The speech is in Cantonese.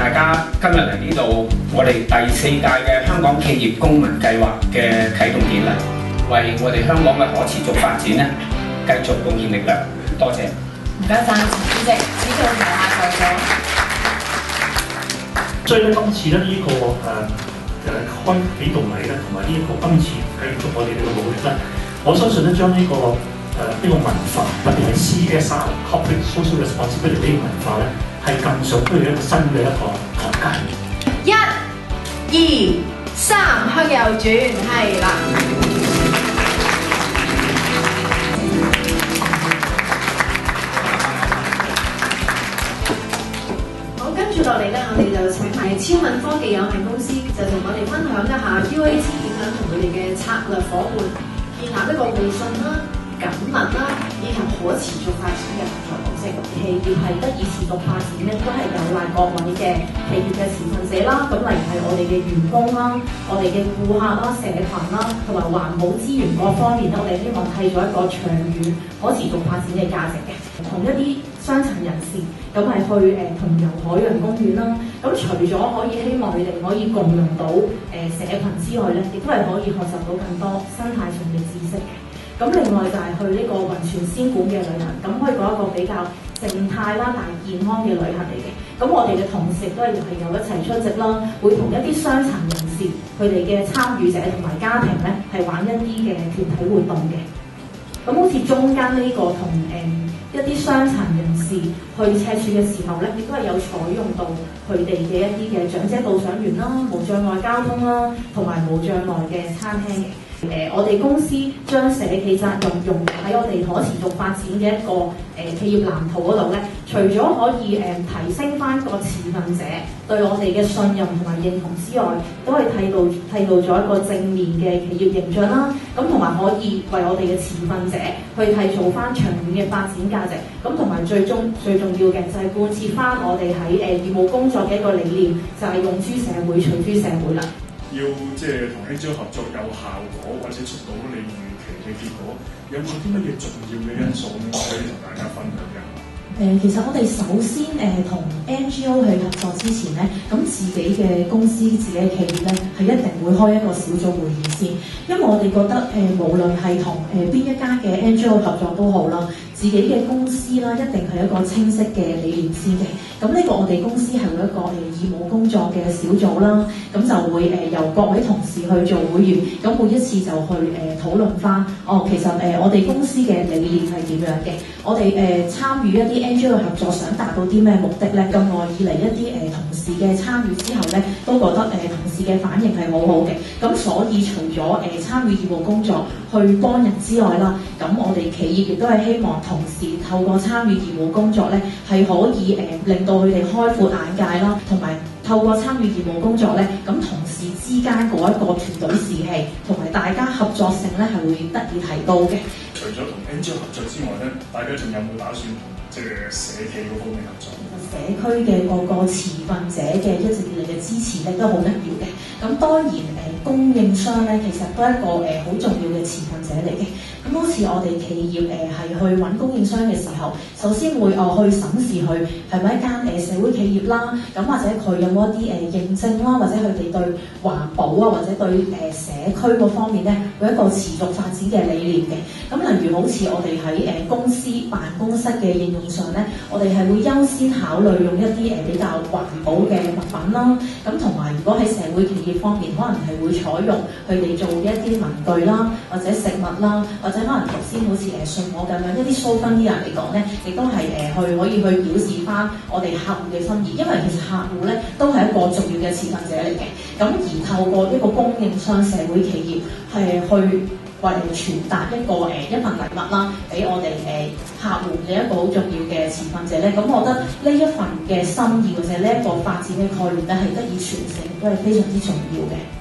大家今日嚟呢度，我哋第4屆嘅香港企業公民計劃嘅啟動典禮，為我哋香港嘅可持續發展咧，繼續貢獻力量。多謝。 唔該晒，陳主席，指導台下在座。 所以咧，今次咧呢個開啟動禮咧，同埋呢一個今次繼續我哋嘅努力咧，我相信咧將呢個文化，特別係 CSR Corporate Social Responsibility 呢個文化咧，係更上推一個新嘅一個台階。 1、2、3，向右轉，係啦。好，跟住落嚟咧，我哋就請埋超敏科技有限公司，就同我哋分享一下 UAT 點樣同佢哋嘅策略伙伴建立一個互信啦、緊密啦，以及可持續發展嘅合作模式。企業係得以持續發展咧，都係有賴各位嘅企業嘅持份者啦。咁例如係我哋嘅員工啦、我哋嘅顧客啦、社群啦，同埋環保資源各方面咧，我哋希望締造一個長遠可持續發展嘅價值嘅。同一啲傷殘人士，咁係去同遊海洋公園啦。咁除咗可以希望你哋可以共用到社群之外咧，亦都係可以學習到更多生態上嘅知識嘅。咁另外就係去呢個雲泉仙館嘅旅行，咁可以講一個比較靜態啦，但係健康嘅旅行嚟嘅。咁我哋嘅同事都係有一齊出席啦，會同一啲傷殘人士佢哋嘅參與者同埋家庭咧，係玩一啲嘅團體活動嘅。咁好似中間呢個同一啲傷殘人士去赤柱嘅時候咧，亦都係有採用到佢哋嘅一啲嘅長者導賞員啦、無障礙交通啦，同埋無障礙嘅餐廳嘅。我哋公司將社企責任用喺我哋可持續發展嘅一個企業藍圖嗰度咧，除咗可以提升翻個持份者對我哋嘅信任同埋認同之外，都係締造咗一個正面嘅企業形象啦。咁同埋可以為我哋嘅持份者去締造翻長遠嘅發展價值。咁同埋最重要嘅就係貫徹翻我哋喺業務工作嘅一個理念，就係用諸社會取諸社會啦。 要即係同 NGO 合作有效果，或者出到你預期嘅結果，有冇啲乜嘢重要嘅因素咧，可以同大家分享嘅？ 其實我哋首先同 NGO 去合作之前咧，咁自己嘅公司、自己嘅企業咧，係一定會開一個小組會議先，因為我哋覺得無論係同邊一家嘅 NGO 合作都好啦，自己嘅公司啦，一定係一個清晰嘅理念先嘅。咁呢個我哋公司係會一個義務工作嘅小組啦，咁就會由各位同事去做會員，咁每一次就去討論翻，其實我哋公司嘅理念係點樣嘅，我哋參與一啲 NGO 合作想達到啲咩目的咧？咁耐以嚟一啲同事嘅參與之後咧，都覺得同事嘅反應係好好嘅。咁所以除咗參與義務工作去幫人之外啦，咁我哋企業亦都係希望同事透過參與義務工作咧，係可以令到佢哋開闊眼界啦，同埋透過參與義務工作咧，咁同事之間嗰一個團隊士氣同埋大家合作性咧係會得以提高嘅。 除咗同 NGO 合作之外咧，大家仲有冇打算同即係社企嗰方面合作？ 社區嘅各個持份者嘅一直以嚟嘅支持力都好緊要嘅。咁當然供應商咧，其實都係一個好重要嘅持份者嚟嘅。咁好似我哋企業係去揾供應商嘅時候，首先會去審視佢係咪一間社會企業啦，咁或者佢有冇一啲認證啦，或者佢哋對環保啊，或者對社區嗰方面咧，有一個持續發展嘅理念嘅。咁例如好似我哋喺公司辦公室嘅應用上咧，我哋係會優先考慮用一啲比較環保嘅物品啦。咁同埋如果喺社會企業方面，可能係會採用佢哋做嘅一啲文具啦，或者食物啦，或者可能頭先好似信我咁樣一啲蘇芬啲人嚟講咧，亦都係可以去表示翻我哋客戶嘅心意，因為其實客戶咧都係一個重要嘅持份者嚟嘅。咁而透過一個供應商社會企業係去傳達一份禮物啦，俾我哋客戶嘅一個好重要嘅持份者咧。咁我覺得呢一份嘅心意或者呢一個發展嘅概念咧，係得以傳承，都係非常之重要嘅。